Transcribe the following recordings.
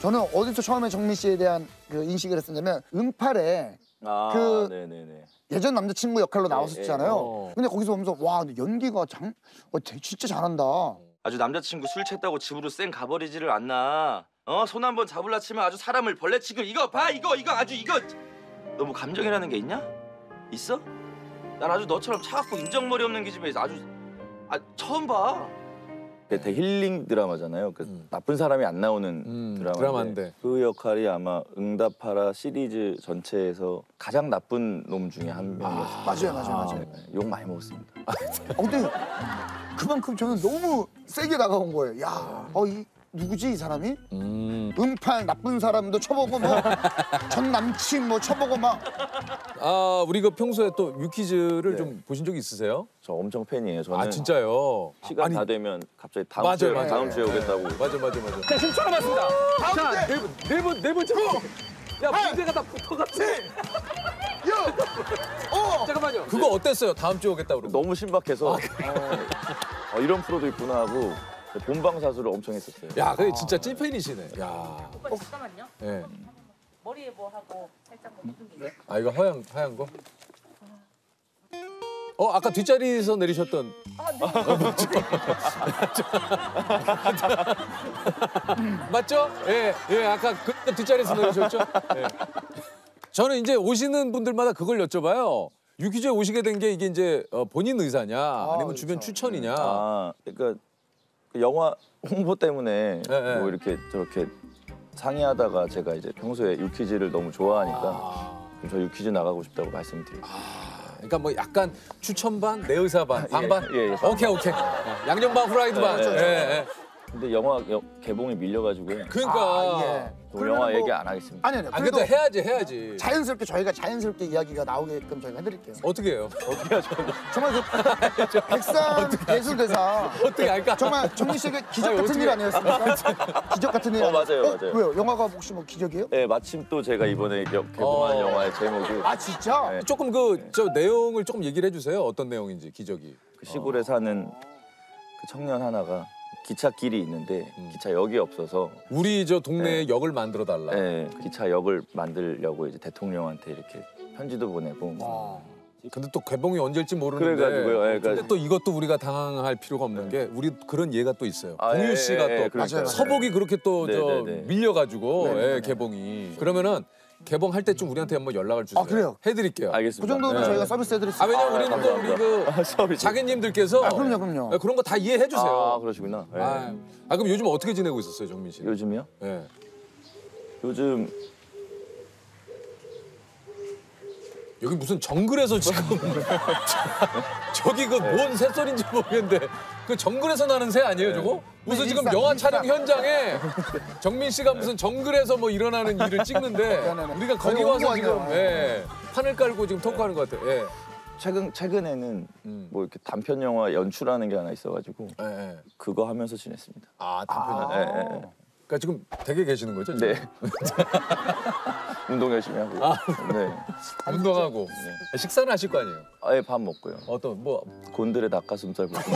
저는 어디서 처음에 정민 씨에 대한 그 인식을 했었냐면 응팔에 그 네네네. 예전 남자친구 역할로 나왔었잖아요. 네. 근데 거기서 보면서 와 근데 연기가 진짜 잘한다. 아주 남자친구 술 챘다고 집으로 쌩 가버리지를 않나. 손 한 번 잡을라 치면 아주 사람을 벌레치고 이거 봐 이거 아주 이거. 너 뭐 감정이라는 게 있냐? 있어? 난 아주 너처럼 차갑고 인정머리 없는 기집애 아주 처음 봐. 되게 힐링 드라마잖아요. 나쁜 사람이 안 나오는 드라마인데 그 역할이 아마 응답하라 시리즈 전체에서 가장 나쁜 놈 중에 한 명이었어요. 맞아요. 욕 많이 먹었습니다. 근데 그만큼 저는 너무 세게 다가온 거예요. 야, 누구지 이 사람이? 응팔 나쁜 사람도 쳐보고 뭐 전 남친 뭐 쳐보고 막. 우리 평소에 또 유퀴즈를 좀 보신 적 있으세요? 저 엄청 팬이에요. 저는 진짜요? 시간 다 되면 갑자기 다음 주에 오겠다고. 맞아. 자, 10초 남았습니다. 자, 네 번째. 야, 문제가 다 붙어갔지? 잠깐만요. 그거 어땠어요? 다음 주에 오겠다고 그러고. 너무 신박해서 이런 프로도 있구나 하고 본방사수를 엄청 했었어요. 야, 그게 진짜 찐팬이시네. 야. 오빠 잠깐만요. 네. 머리에 뭐 하고 살짝 뭐 묻은 게. 이거 하얀 거? 아까 뒷자리에서 내리셨던. 맞죠? 예, 아까 그 뒷자리에서 내리셨죠? 예. 저는 이제 오시는 분들마다 그걸 여쭤봐요. 유퀴즈에 오시게 된 게 이게 이제 본인 의사냐, 아니면 주변 추천이냐. 그러니까 그 영화 홍보 때문에 뭐 이렇게 저렇게 상의하다가 제가 이제 평소에 유퀴즈를 너무 좋아하니까 저 유퀴즈 나가고 싶다고 말씀드리고. 그러니까 뭐 약간 추천 반, 내 의사 반, 반반. 예. 오케이. 양념 반, 후라이드 반. 예. 근데 영화 개봉이 밀려가지고요. 그러니까. 영화 얘기 안 하겠습니다. 아니. 그래도 해야지. 저희가 자연스럽게 이야기가 나오게끔 저희가 해드릴게요. 어떻게 해요? 어떻게 하죠? 정말 그 백상 예술대상 어떻게 할까? 정말 정민 씨에게 기적 같은 일 아니었습니까? 기적 같은 일. 맞아요. 왜요? 영화가 혹시 뭐 기적이에요? 네, 마침 또 제가 이번에 개봉한 영화의 제목이 진짜? 네. 조금 저 내용을 조금 얘기를 해주세요. 어떤 내용인지 기적이. 그 시골에 사는 그 청년 하나가 기차길이 있는데 기차역이 없어서 우리 저 동네에 역을 만들어 달라. 네, 기차역을 만들려고 이제 대통령한테 이렇게 편지도 보내고. 근데 또 개봉이 언제일지 모르는데. 그래가지고요. 근데 또 이것도 우리가 당황할 필요가 없는 게 우리 그런 예가 또 있어요. 공유 씨가 또 맞아요. 서복이 그렇게 또 저 밀려가지고 개봉이. 그러면은 개봉할 때쯤 우리한테 한번 연락을 주세요. 그래요? 해드릴게요. 그 알겠습니다. 정도는 저희가 서비스 해드렸어요. 왜냐면 우리는 또 우리 그 자기님들께서 그럼요. 그런 거 다 이해해 주세요. 그러시구나. 네. 그럼 요즘 어떻게 지내고 있었어요, 정민 씨? 요즘이요? 네. 요즘 여기 무슨 정글에서 지금 저기 그 뭔 새소리인지 모르겠는데 그 정글에서 나는 새 아니에요, 저거? 무슨 지금 영화 촬영 현장에 정민 씨가 무슨 정글에서 뭐 일어나는 일을 찍는데 우리가 거기 와서 지금 판을 깔고 지금 토크하는 것 같아요. 최근에는 뭐 이렇게 단편 영화 연출하는 게 하나 있어가지고 그거 하면서 지냈습니다. 단편. 그러니까 지금 댁에 계시는 거죠? 지금? 네. 운동 열심히 하고. 네. 운동하고. 식사는 하실 거 아니에요? 예, 밥 먹고요. 어떤 뭐? 곤드레 닭가슴살 볶음.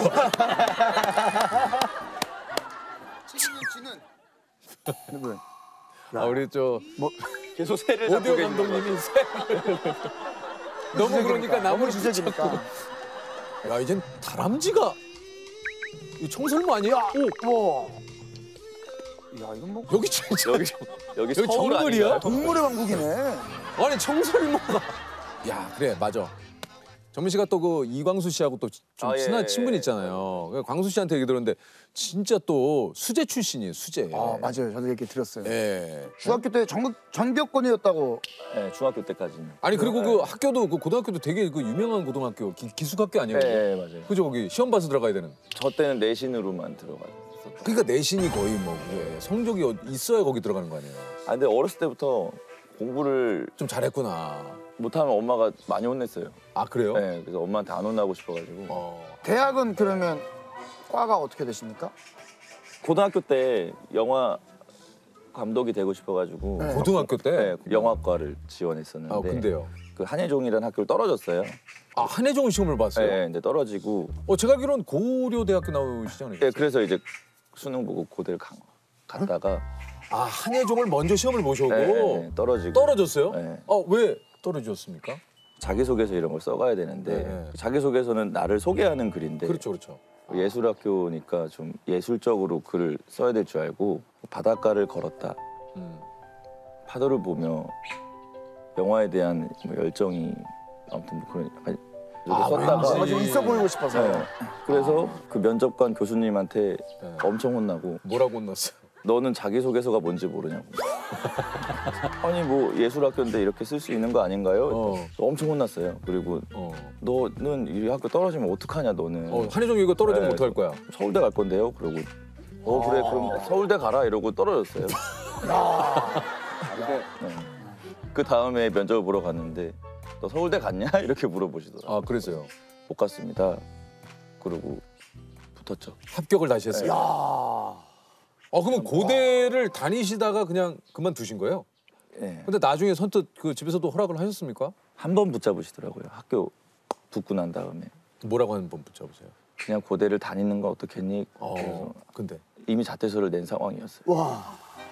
씨는 누구예요? 우리 저 계속 새를 오디오 감독님이 너무 그러니까 나무를 주제니까. 야, 이젠 다람쥐가 이 청설모 아니야? 야 이건 뭐 여기 진짜 여기 정글이야? 아닌가요? 동물의 왕국이네. 아니 청설모가. 야 그래 맞아. 정민 씨가 또 그 이광수 씨하고 또 좀 친한 친분이 있잖아요. 그러니까 광수 씨한테 얘기 들었는데 진짜 또 수재 출신이에요, 수재. 맞아요. 저도 얘기 들었어요. 예. 중학교 때 전교권이었다고. 네, 중학교 때까지는. 아니 그리고 그 학교도 그 고등학교도 되게 그 유명한 고등학교 기숙학교 아니에요? 네, 맞아요. 그죠 거기 시험 봐서 들어가야 되는. 저 때는 내신으로만 들어갔어요. 그러니까 내신이 거의 뭐 성적이 있어야 거기 들어가는 거 아니에요? 근데 어렸을 때부터 공부를 좀 잘했구나. 못하면 엄마가 많이 혼냈어요. 그래요? 네, 그래서 엄마한테 안 혼나고 싶어가지고. 대학은 그러면 과가 어떻게 되십니까? 고등학교 때 영화 감독이 되고 싶어가지고 고등학교 때? 영화과를 지원했었는데 근데요? 그 한예종이라는 학교를 떨어졌어요. 한예종 시험을 봤어요? 네, 근데 떨어지고. 제가 알기로는 고려대학교 나오시잖아요. 네, 그래서 이제 수능 보고 고대를 갔다가 아, 한예종을 먼저 시험을 보셔고 떨어지고. 떨어졌어요? 네. 왜 떨어졌습니까? 자기소개서 이런 걸 써가야 되는데 네. 자기소개서는 나를 소개하는 글인데 그렇죠, 그렇죠. 예술학교니까 좀 예술적으로 글을 써야 될 줄 알고 바닷가를 걸었다. 파도를 보며 영화에 대한 뭐 열정이 아무튼 뭐 그런 약간 이렇게 썼다가 좀 있어 보이고 싶어서. 네. 그래서 그 면접관 교수님한테 엄청 혼나고 뭐라고 혼났어요? 너는 자기소개서가 뭔지 모르냐고. 아니 뭐 예술학교인데 이렇게 쓸 수 있는 거 아닌가요? 엄청 혼났어요. 그리고 너는 이 학교 떨어지면 어떡하냐 너는. 한예종 이거 떨어지면 네. 어떡할 거야? 서울대 갈 건데요. 그러고 그래 그럼 서울대 가라 이러고 떨어졌어요. 네. 그 다음에 면접을 보러 갔는데 너 서울대 갔냐? 이렇게 물어보시더라고요. 아, 그래서요? 못 갔습니다. 그러고 붙었죠. 합격을 다시 했어요? 그러면 고대를 다니시다가 그냥 그만두신 거예요? 네. 근데 나중에 선뜻 그 집에서도 허락을 하셨습니까? 한 번 붙잡으시더라고요. 학교 붙고 난 다음에. 뭐라고 한 번 붙잡으세요? 그냥 고대를 다니는 거 어떻겠니? 그래서 근데 이미 자퇴서를 낸 상황이었어요. 와.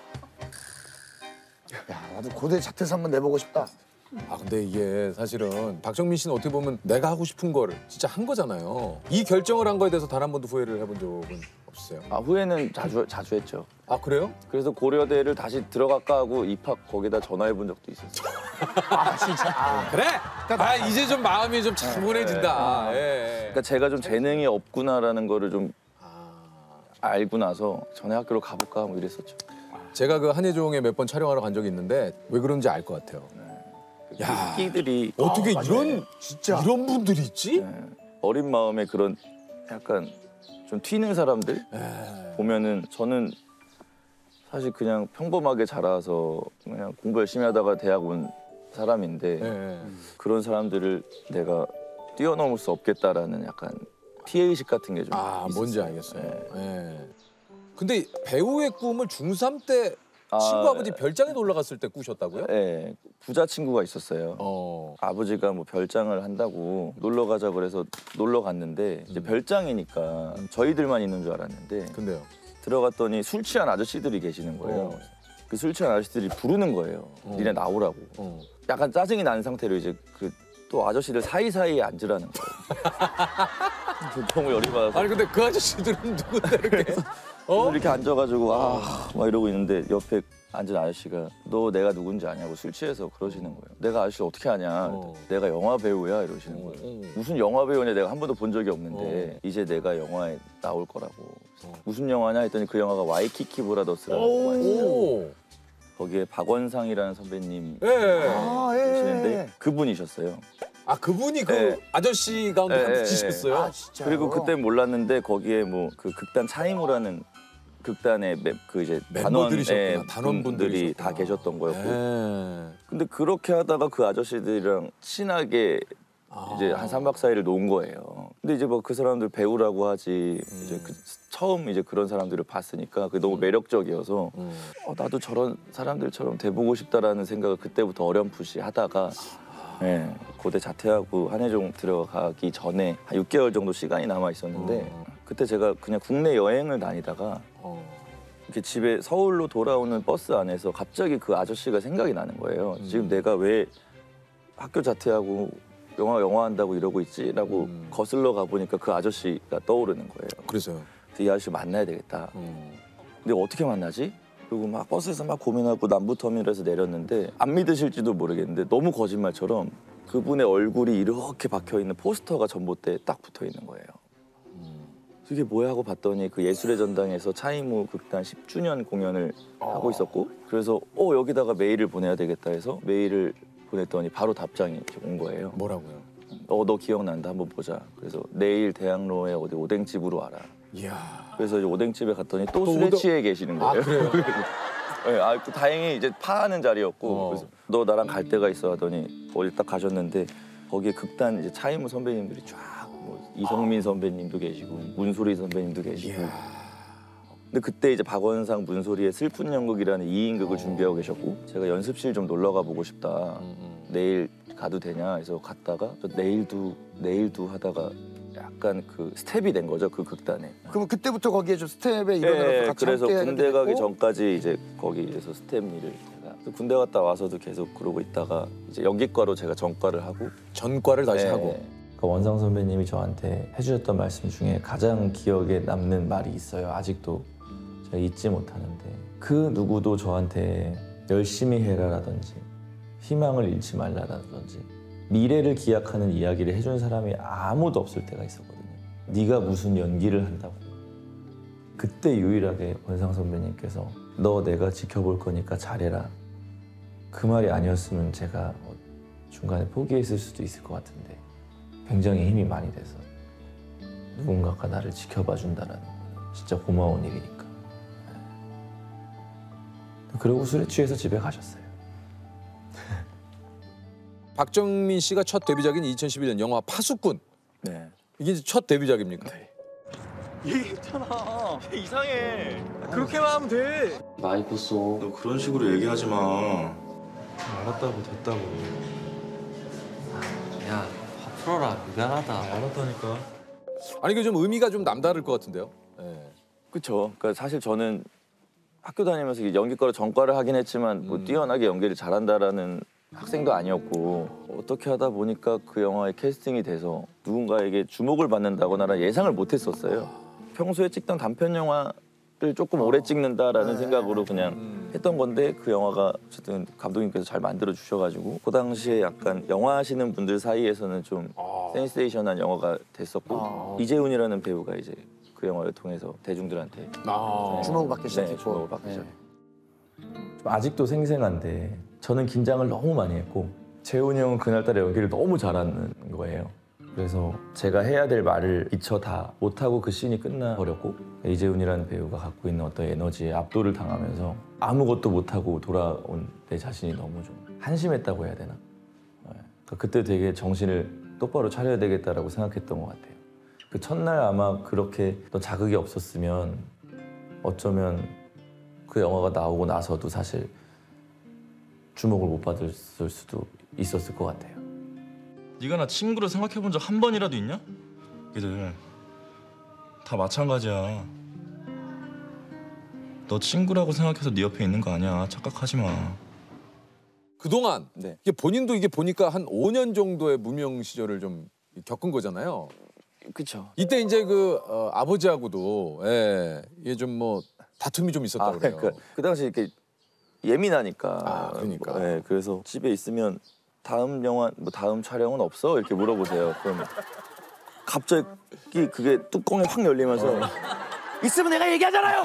야, 나도 고대 자퇴서 한번 내보고 싶다. 근데 이게 사실은 박정민 씨는 어떻게 보면 내가 하고 싶은 거를 진짜 한 거잖아요. 이 결정을 한 거에 대해서 단 한 번도 후회를 해본 적은 없으세요? 후회는 자주 했죠. 아, 그래요? 그래서 고려대를 다시 들어갈까 하고 입학 거기다 전화해 본 적도 있었어요. 그래? 이제 좀 마음이 좀 차분해진다. 예. 그러니까 제가 좀 재능이 없구나라는 거를 좀 알고 나서 전에 학교로 가볼까 뭐 이랬었죠. 제가 그 한예종에 몇 번 촬영하러 간 적이 있는데 왜 그런지 알 것 같아요. 야, 끼들이 어떻게 이런 분들이 있지? 어린 마음에 그런 약간 좀 튀는 사람들 보면은 저는 사실 그냥 평범하게 자라서 그냥 공부 열심히 하다가 대학 온 사람인데 그런 사람들을 내가 뛰어넘을 수 없겠다라는 약간 피해의식 같은 게 좀 있었어요. 뭔지 알겠어요. 예. 근데 배우의 꿈을 중3 때 친구 아버지 별장에 놀러 갔을 때 꾸셨다고요? 네, 부자 친구가 있었어요. 아버지가 뭐 별장을 한다고 놀러 가자 그래서 놀러 갔는데 이제 별장이니까 저희들만 있는 줄 알았는데 근데요? 들어갔더니 술 취한 아저씨들이 계시는 거예요. 그 술 취한 아저씨들이 부르는 거예요. 니네 나오라고. 약간 짜증이 난 상태로 이제 그 또 아저씨들 사이사이에 앉으라는 거예요. 너무 열이 받아서. 아니 근데 그 아저씨들은 누군데 이렇게? 이렇게 앉아가지고 막 이러고 있는데 옆에 앉은 아저씨가 너 내가 누군지 아냐고 술 취해서 그러시는 거예요. 내가 아저씨 어떻게 아냐? 내가 영화 배우야 이러시는 거예요. 무슨 영화 배우냐 내가 한 번도 본 적이 없는데 이제 내가 영화에 나올 거라고. 무슨 영화냐 했더니 그 영화가 와이키키 브라더스라는 영화였어요. 거기에 박원상이라는 선배님 계시는데 그분이셨어요. 그분이 그 네. 아저씨 가운데 한 분이셨어요? 그리고 그때 몰랐는데 거기에 뭐 그 극단 차이무라는 극단의 그 이제 단원분들이 다 계셨던 거였고. 근데 그렇게 하다가 그 아저씨들이랑 친하게 이제 한 3박 4일을 논 거예요. 근데 이제 뭐 그 사람들 배우라고 하지 이제 처음 이제 그런 사람들을 봤으니까 그게 너무 매력적이어서 나도 저런 사람들처럼 돼보고 싶다라는 생각을 그때부터 어렴풋이 하다가 고대 자퇴하고 한예종 들어가기 전에 한 6개월 정도 시간이 남아 있었는데 그때 제가 그냥 국내 여행을 다니다가 이렇게 집에 서울로 돌아오는 버스 안에서 갑자기 그 아저씨가 생각이 나는 거예요. 지금 내가 왜 학교 자퇴하고 영화 한다고 이러고 있지라고 거슬러 가보니까 그 아저씨가 떠오르는 거예요. 그래서요? 이 아저씨 만나야 되겠다. 근데 어떻게 만나지? 그리고 막 버스에서 막 고민하고 남부터미널에서 내렸는데 안 믿으실지도 모르겠는데 너무 거짓말처럼 그분의 얼굴이 이렇게 박혀있는 포스터가 전봇대에 딱 붙어있는 거예요. 이게 뭐야 하고 봤더니 그 예술의 전당에서 차이무 극단 10주년 공연을 하고 있었고 그래서 여기다가 메일을 보내야 되겠다 해서 메일을 보냈더니 바로 답장이 온 거예요. 뭐라고요? 너 기억난다 한번 보자. 그래서 내일 대학로에 어디 오뎅집으로 와라. 이야. 그래서 이제 오뎅집에 갔더니 또 술에 취해 계시는 거예요. 그래요? 네, 다행히 이제 파하는 자리였고 그래서 너 나랑 갈 데가 있어 하더니 어디 딱 가셨는데 거기에 극단 이제 차이무 선배님들이 쫙 뭐 이성민 선배님도 계시고 문소리 선배님도 계시고 근데 그때 이제 박원상 문소리의 슬픈 연극이라는 2인극을 준비하고 계셨고 제가 연습실 좀 놀러 가보고 싶다. 내일 가도 되냐 해서 갔다가 내일도 하다가 약간 그 스텝이 된 거죠 그 극단에. 그럼 그때부터 거기에 좀 스텝에 일원으로서 같이 그래서 함께 군대 하게 가기 됐고? 전까지 이제 거기에서 스텝 일을 제가 군대 갔다 와서도 계속 그러고 있다가 이제 연기과로 제가 전과를 하고 전과를 다시 네. 하고. 그러니까 원상 선배님이 저한테 해주셨던 말씀 중에 가장 기억에 남는 말이 있어요. 아직도 제가 잊지 못하는데 그 누구도 저한테 열심히 해라라든지 희망을 잃지 말라라든지 미래를 기약하는 이야기를 해준 사람이 아무도 없을 때가 있었거든요. 네가 무슨 연기를 한다고. 그때 유일하게 원상 선배님께서 너 내가 지켜볼 거니까 잘해라. 그 말이 아니었으면 제가 중간에 포기했을 수도 있을 것 같은데 굉장히 힘이 많이 돼서 누군가가 나를 지켜봐 준다는 건 진짜 고마운 일이니까. 그러고 술에 취해서 집에 가셨어요. 박정민 씨가 첫 데뷔작인 2011년 영화 파수꾼. 네. 이게 이제 첫 데뷔작입니까? 이상해. 그렇게만 하면 돼. 많이 컸어. 너 그런 식으로 얘기하지 마. 알았다고 됐다고. 야, 화 풀어라. 미안하다. 알았다니까. 아니 이게 좀 의미가 좀 남다를 것 같은데요. 예. 그렇죠. 그러니까 사실 저는 학교 다니면서 연기과로 전과를 하긴 했지만 뭐 뛰어나게 연기를 잘한다라는 학생도 아니었고 어떻게 하다 보니까 그 영화에 캐스팅이 돼서 누군가에게 주목을 받는다거나 예상을 못했었어요. 평소에 찍던 단편 영화를 조금 오래 찍는다라는 생각으로 그냥 했던 건데 그 영화가 어쨌든 감독님께서 잘 만들어 주셔가지고 그 당시에 약간 영화 하시는 분들 사이에서는 좀 센세이션한 영화가 됐었고 이재훈이라는 배우가 이제 그 영화를 통해서 대중들한테 주목을 받기 시작했고. 주목을 받기 네. 시작. 좀 아직도 생생한데 저는 긴장을 너무 많이 했고 재훈이 형은 그날따라 연기를 너무 잘하는 거예요. 그래서 제가 해야 될 말을 미처 다 못하고 그 씬이 끝나버렸고 이재훈이라는 배우가 갖고 있는 어떤 에너지에 압도를 당하면서 아무것도 못하고 돌아온 내 자신이 너무 좀 한심했다고 해야 되나? 그러니까 그때 되게 정신을 똑바로 차려야 되겠다라고 생각했던 것 같아요. 그 첫날 아마 그렇게 또 자극이 없었으면 어쩌면 그 영화가 나오고 나서도 사실 주목을 못 받을 수도 있었을 것 같아요. 네가 나 친구로 생각해본 적 한 번이라도 있냐? 얘들 다 마찬가지야. 너 친구라고 생각해서 네 옆에 있는 거 아니야. 착각하지 마. 그동안 네. 이게 본인도 이게 보니까 한 5년 정도의 무명 시절을 좀 겪은 거잖아요. 그렇죠. 이때 이제 그 아버지하고도 이게 좀 뭐 다툼이 좀 있었다 그래요. 그러니까 그 당시 이렇게 예민하니까. 그러니까. 네, 그래서 집에 있으면 다음 영화 뭐 다음 촬영은 없어 이렇게 물어보세요. 그럼 갑자기 그게 뚜껑이 확 열리면서 있으면 내가 얘기하잖아요.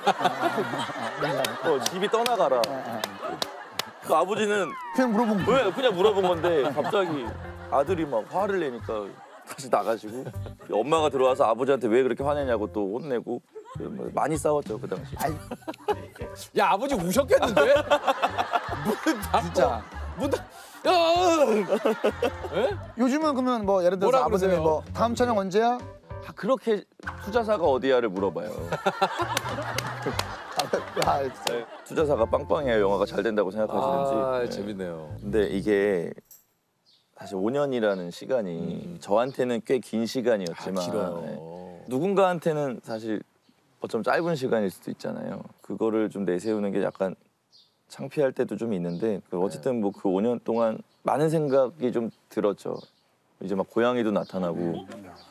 집이 떠나가라. 그 아버지는 그냥 물어본 거. 왜 그냥 물어본 건데 갑자기 아들이 막 화를 내니까 다시 나가시고 엄마가 들어와서 아버지한테 왜 그렇게 화내냐고 또 혼내고 많이 싸웠죠 그 당시. 야 아버지 우셨겠는데? 문 닫고 진짜. 문 닫. 야! 요즘은 그러면 뭐 예를 들어서 뭐라 아버님이 그러세요? 뭐 다음 촬영 언제야? 그렇게 투자사가 어디야를 물어봐요. 야, 진짜. 투자사가 빵빵해야 영화가 잘 된다고 생각하시는지. 아 네. 재밌네요. 근데 이게 사실 5년이라는 시간이 저한테는 꽤 긴 시간이었지만 길어요. 네. 누군가한테는 사실 어쩜 짧은 시간일 수도 있잖아요. 그거를 좀 내세우는 게 약간 창피할 때도 좀 있는데 어쨌든 뭐 그 5년 동안 많은 생각이 좀 들었죠. 이제 막 고양이도 나타나고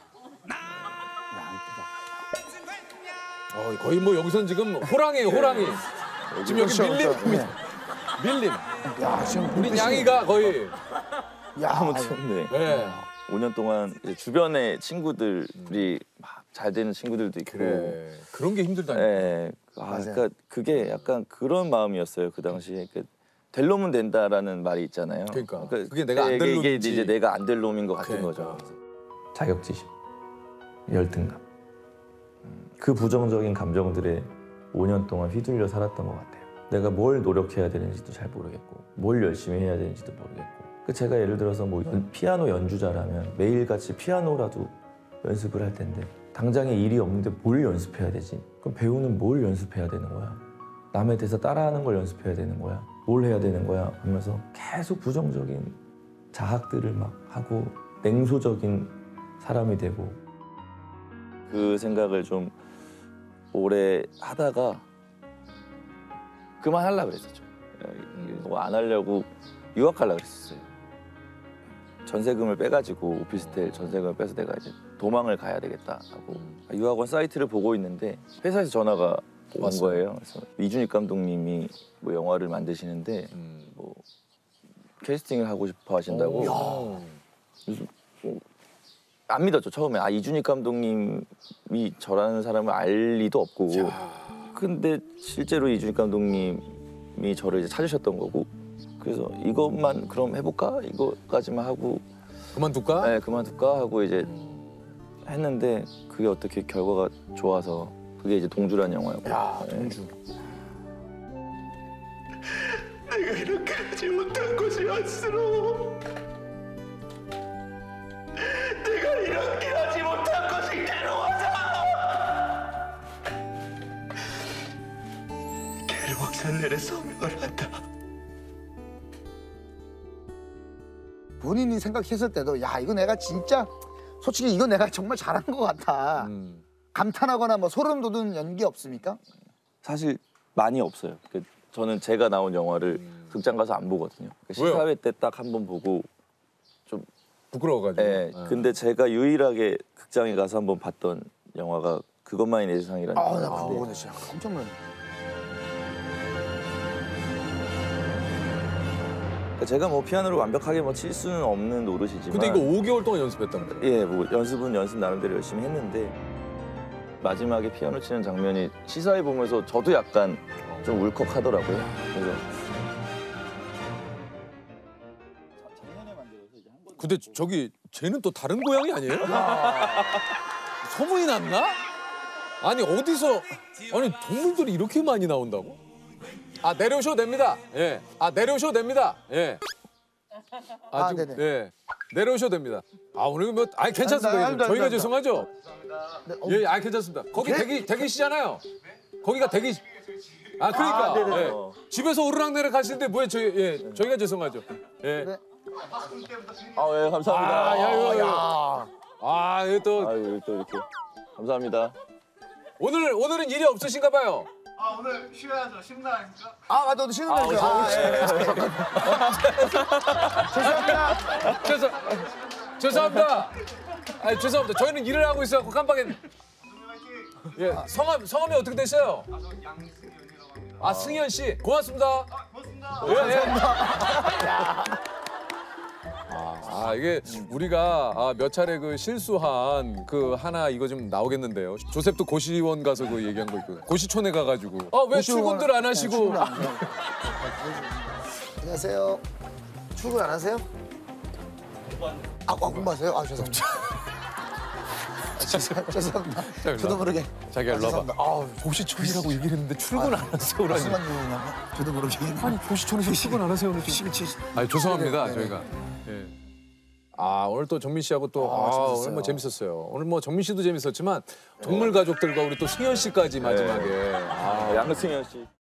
거의 뭐 여기선 지금 호랑이에요 호랑이. 지금 여기 그렇죠, 밀림입니다. 밀림. 야, 지금 우리 양이가 거의. 야, 아무튼 네. 네. 5년 동안 이제 주변에 친구들이 막 잘 되는 친구들도 있고 그래. 그런 게 힘들다니까. 네. 그러니까 그게 약간 그런 마음이었어요 그 당시에. 될 놈은 된다라는 말이 있잖아요. 그러니까. 그게 내가 안 될 이게 놈인지. 이제 내가 안 될 놈인 것 같은 그러니까. 거죠. 자격지심, 열등감. 그 부정적인 감정들에 5년 동안 휘둘려 살았던 것 같아요. 내가 뭘 노력해야 되는지도 잘 모르겠고 뭘 열심히 해야 되는지도 모르겠고 제가 예를 들어서 뭐 피아노 연주자라면 매일같이 피아노라도 연습을 할 텐데 당장에 일이 없는데 뭘 연습해야 되지? 그럼 배우는 뭘 연습해야 되는 거야? 남의 대사 따라하는 걸 연습해야 되는 거야? 뭘 해야 되는 거야? 하면서 계속 부정적인 자학들을 막 하고 냉소적인 사람이 되고 그 생각을 좀 오래 하다가 그만하려고 그랬었죠. 이거 안 하려고 유학하려고 그랬었어요. 전세금을 빼가지고 오피스텔 전세금을 빼서 내가 이제 도망을 가야 되겠다 하고 유학원 사이트를 보고 있는데 회사에서 전화가 온 왔어요. 거예요. 그래서 이준익 감독님이 뭐 영화를 만드시는데 뭐 캐스팅을 하고 싶어 하신다고. 그래서 안 믿었죠 처음에. 아 이준익 감독님이 저라는 사람을 알 리도 없고. 근데 실제로 이준익 감독님이 저를 이제 찾으셨던 거고. 그래서 이것만 그럼 해볼까? 이거까지만 하고 그만둘까? 네, 그만둘까 하고 이제 했는데 그게 어떻게 결과가 좋아서 그게 이제 동주라는 영화였고. 야, 동주. 내가 이렇게 하지 못한 것이 안쓰러워. 내가 이렇게 하지 못한 것이 괴로워서. 계룡산내에 서명을 한다. 본인이 생각했을 때도 야 이거 내가 진짜 솔직히 이거 내가 정말 잘한 것 같아. 감탄하거나 뭐 소름 돋는 연기 없습니까? 사실 많이 없어요. 저는 제가 나온 영화를 극장 가서 안 보거든요. 왜요? 시사회 때 딱 한 번 보고 좀 부끄러워가지고. 네, 근데 제가 유일하게 극장에 가서 한 번 봤던 영화가 그것만이 내 세상이라는 나 영화인데 그거 진짜 깜짝 놀랐네. 제가 뭐 피아노를 완벽하게 뭐 칠 수는 없는 노릇이지만 근데 이거 5개월 동안 연습했단 말이에요. 예, 뭐 연습은 연습 나름대로 열심히 했는데 마지막에 피아노 치는 장면이 시사회 보면서 저도 약간 좀 울컥하더라고요. 그래서 근데 저기 쟤는 또 다른 고양이 아니에요? 소문이 났나? 아니 어디서 아니 동물들이 이렇게 많이 나온다고? 아 내려오셔도 됩니다. 예. 아 내려오셔도 됩니다. 예. 네네. 예. 내려오셔도 됩니다. 아 오늘 뭐 아니 괜찮습니다. 아닙니다, 저희가 아닙니다. 죄송하죠. 네, 예, 아 괜찮습니다. 거기 대기시잖아요. 거기가 대기. 아 그러니까 네네. 예. 집에서 오르락내락 하시는데 뭐에 저희가 죄송하죠. 예. 네. 예, 감사합니다. 아, 야, 이거, 야. 아, 이거 또 아유, 또 이렇게 감사합니다. 오늘은 일이 없으신가 봐요. 아 오늘 쉬어야죠. 쉬는 날 아닙니까? 아 맞다 너 쉬는 날이죠. 죄송합니다. 죄송합니다. 아, 죄송합니다. 저희는 일을 하고 있어갖고 깜빡했네. 예, 성함이 어떻게 되세요? 양승현이라고 합니다. 아, 승현 씨. 고맙습니다. 고맙습니다. 예, 예. 아, 이게 우리가 몇 차례 그 실수한 그 하나 이거 좀 나오겠는데요. 조셉도 고시원 가서 그 얘기한 거 있고 고시촌에 가가지고 왜 출근들 안 하시고 출근 안 해요. 안녕하세요. 출근 안 하세요? 공부하세요? 죄송합니다. 죄송합니다. 저도 모르게. 자기가 일로 와봐. 죄송합니다. 고시촌이라고 얘기를 했는데 출근 안 하세요. 무슨 말이냐고 저도 모르게. 아니 고시촌에서 출근 안 하세요 오늘 지금. 아니 죄송합니다 네네. 저희가. 예. 아 오늘 또 정민 씨하고 또 재밌었어요. 오늘 뭐 재밌었어요. 오늘 뭐 정민 씨도 재밌었지만 동물 가족들과 우리 또 승현 씨까지 마지막에. 양승현 씨.